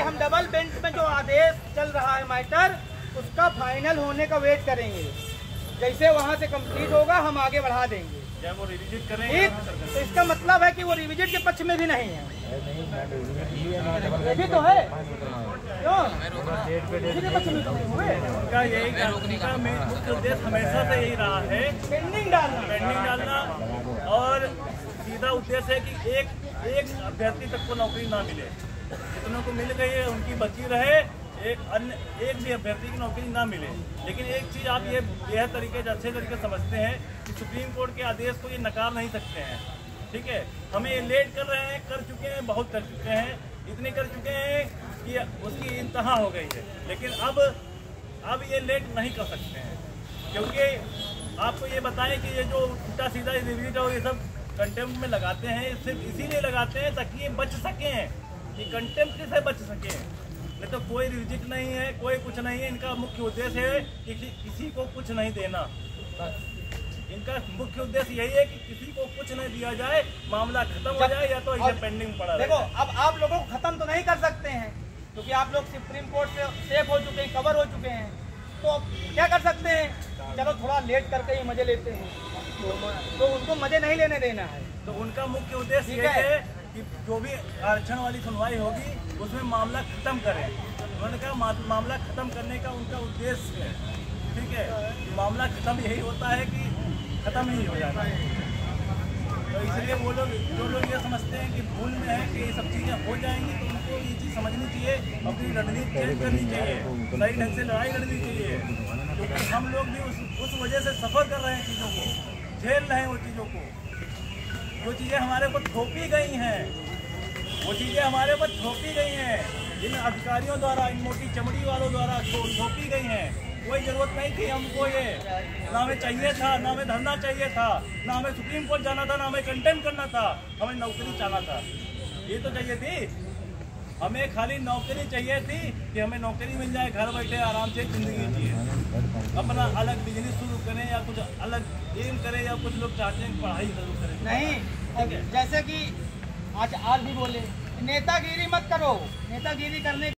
हम double bench में जो आदेश चल रहा है मैटर, उसका फाइनल होने का वेट करेंगे। जैसे वहाँ से कंप्लीट होगा हम आगे बढ़ा देंगे। क्या वो रिविजिट करेंगे? तो इसका मतलब है कि वो रिविजिट के पक्ष में भी नहीं है। ये भी तो है क्यों? उनका यही मुख्य उद्देश्य हमेशा से यही रहा है, पेंडिंग डालना और सीधा उद्देश्य है कि एक अभ्यर्थी तक को नौकरी ना मिले। जितनों को मिल गई है उनकी बची रहे, एक भी अभ्यर्थी की नौकरी ना मिले। लेकिन एक चीज़ आप ये बेहद अच्छे तरीके समझते हैं कि सुप्रीम कोर्ट के आदेश को ये नकार नहीं सकते हैं। ठीक है, हमें ये लेट कर रहे हैं, कर चुके हैं, बहुत कर चुके हैं, इतने कर चुके हैं कि उसकी इंतहा हो गई है। लेकिन अब ये लेट नहीं कर सकते हैं, क्योंकि आपको ये बताएं कि ये जो उल्टा सीधा रिविजिट और ये सब कंटेम्प्ट में लगाते हैं, सिर्फ इसीलिए लगाते हैं ताकि ये बच सकें, कि कंटेम्प्ट से बच सकें। नहीं तो कोई रिविजिट नहीं है, कोई कुछ नहीं है। इनका मुख्य उद्देश्य है कि किसी को कुछ नहीं देना। इनका मुख्य उद्देश्य यही है कि किसी को कुछ नहीं दिया जाए, मामला खत्म हो जाए, या तो इसे पेंडिंग पड़ा रहे। देखो, अब आप लोगों को खत्म तो नहीं कर सकते हैं, क्योंकि आप लोग सुप्रीम कोर्ट से सेफ हो चुके हैं, कवर हो चुके हैं। तो क्या कर सकते हैं, चलो थोड़ा लेट करके ही मजे लेते हैं, तो उनको मजे नहीं लेने देना है। तो उनका मुख्य उद्देश्य ये है कि जो भी आरक्षण वाली सुनवाई होगी उसमें मामला खत्म करें। उन्होंने कहा मामला खत्म करने का उनका उद्देश्य है। ठीक है, मामला खत्म यही होता है कि खत्म ही हो जाना है। तो इसलिए वो लोग जो लोग ये समझते हैं कि भूल में है कि ये सब चीज़ें हो जाएंगी, तो उनको ये चीज़ समझनी चाहिए, अपनी रणनीति चेंज करनी चाहिए, सही ढंग से लड़ाई लड़नी चाहिए। क्योंकि हम लोग भी उस वजह से सफ़र कर रहे हैं, चीज़ों को झेल रहे हैं, वो चीज़ों को, जो चीज़ें हमारे ऊपर थोपी गई हैं, वो चीज़ें हमारे ऊपर थोपी गई हैं, इन अधिकारियों द्वारा, इन मोटी चमड़ी वालों द्वारा थोपी गई हैं। कोई ज़रूरत नहीं थी हमको, ये ना हमें चाहिए था, ना हमें धरना चाहिए था, ना हमें सुप्रीम कोर्ट जाना था, ना हमें कंटेम्प्ट करना था, हमें नौकरी चाहना था। ये तो चाहिए थी, हमें खाली नौकरी चाहिए थी कि हमें नौकरी मिल जाए, घर बैठे आराम से ज़िंदगी जिए, अपना अलग बिजनेस शुरू करें या कुछ अलग एम करें, या कुछ लोग चाहते हैं पढ़ाई शुरू करें। नहीं, जैसे कि आज भी बोले, नेतागिरी मत करो। नेतागिरी करने